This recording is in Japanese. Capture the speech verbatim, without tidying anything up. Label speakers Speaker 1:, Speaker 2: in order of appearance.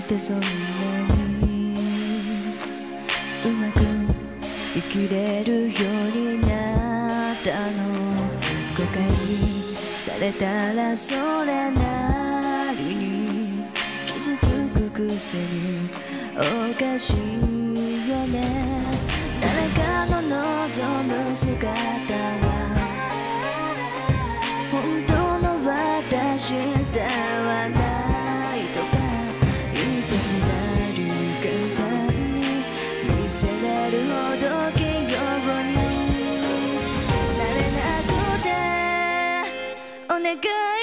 Speaker 1: てそんなにうまく生きれるようになったの。誤解されたらそれなりに傷つくくせにおかしいよね。誰かの望む姿は本当の私ではないとか言ってみたり簡単に見せれるほど器用になれなくてお願い